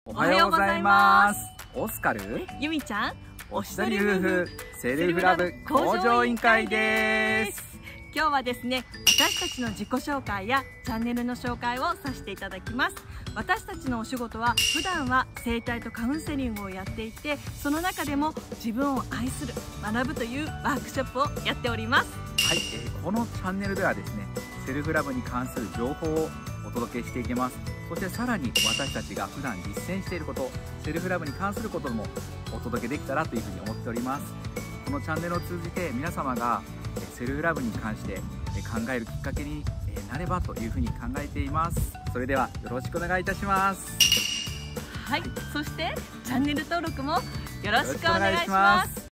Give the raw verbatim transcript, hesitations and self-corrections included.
おはようございます。オスカル、 ゆみちゃん、 おしどり夫婦セルフラブ向上委員会です。 今日はですね、私たちの自己紹介やチャンネルの紹介をさせていただきます。私たちのお仕事は普段は整体とカウンセリングをやっていて、その中でも自分を愛する、学ぶというワークショップをやっております。 はい、えー、このチャンネルではですね、セルフラブに関する情報をお届けしていきます。そしてさらに私たちが普段実践していること、セルフラブに関することもお届けできたらというふうに思っております。このチャンネルを通じて皆様がセルフラブに関して考えるきっかけになればというふうに考えています。それではよろしくお願いいたします。 はい、そしてチャンネル登録もよろしくお願いします。